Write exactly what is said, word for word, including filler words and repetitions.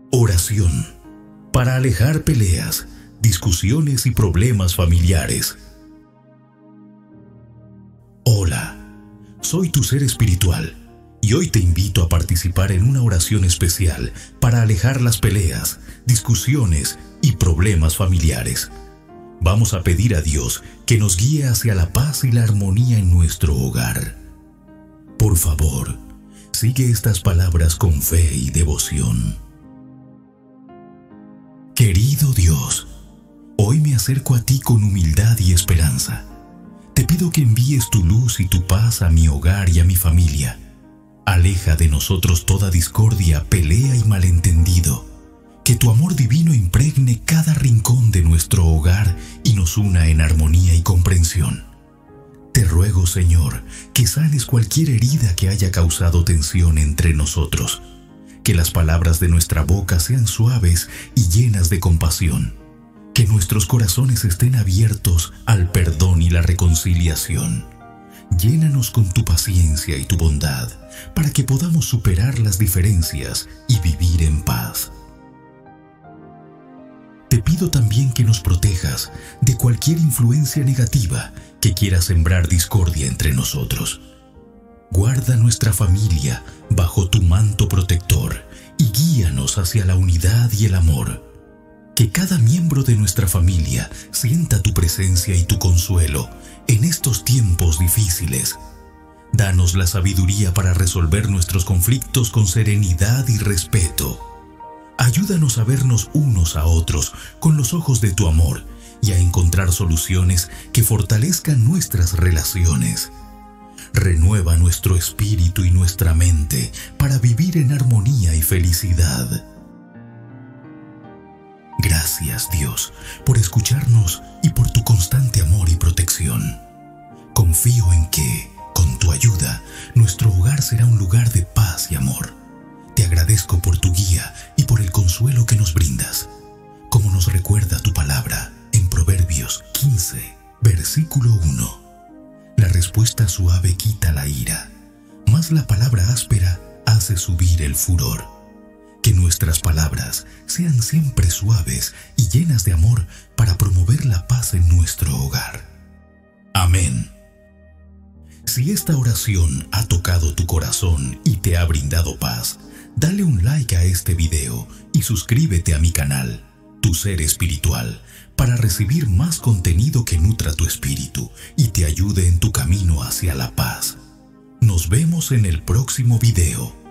Oración para alejar peleas, discusiones y problemas familiares. Hola, soy tu ser espiritual y hoy te invito a participar en una oración especial para alejar las peleas, discusiones y problemas familiares. Vamos a pedir a Dios que nos guíe hacia la paz y la armonía en nuestro hogar. Por favor, sigue estas palabras con fe y devoción. Querido Dios, hoy me acerco a ti con humildad y esperanza. Te pido que envíes tu luz y tu paz a mi hogar y a mi familia. Aleja de nosotros toda discordia, pelea y malentendido. Que tu amor divino impregne cada rincón de nuestro hogar y nos una en armonía y comprensión. Te ruego, Señor, que sanes cualquier herida que haya causado tensión entre nosotros. Que las palabras de nuestra boca sean suaves y llenas de compasión. Que nuestros corazones estén abiertos al perdón y la reconciliación. Llénanos con tu paciencia y tu bondad, para que podamos superar las diferencias y vivir en paz. Te pido también que nos protejas de cualquier influencia negativa que quiera sembrar discordia entre nosotros. Guarda nuestra familia bajo tu manto protector y guíanos hacia la unidad y el amor. Que cada miembro de nuestra familia sienta tu presencia y tu consuelo en estos tiempos difíciles. Danos la sabiduría para resolver nuestros conflictos con serenidad y respeto. Ayúdanos a vernos unos a otros con los ojos de tu amor y a encontrar soluciones que fortalezcan nuestras relaciones. Renueva nuestro espíritu y nuestra mente para vivir en armonía y felicidad. Gracias, Dios, por escucharnos y por tu constante amor y protección. Confío en que, con tu ayuda, nuestro hogar será un lugar de paz y amor. Te agradezco por tu guía y por el consuelo que nos brindas. Como nos recuerda tu palabra en Proverbios quince, versículo uno. La respuesta suave quita la ira, mas la palabra áspera hace subir el furor. Que nuestras palabras sean siempre suaves y llenas de amor para promover la paz en nuestro hogar. Amén. Si esta oración ha tocado tu corazón y te ha brindado paz, dale un like a este video y suscríbete a mi canal, Tu Ser Espiritual, para recibir más contenido que nutra tu espíritu y te ayude en tu camino hacia la paz. Nos vemos en el próximo video.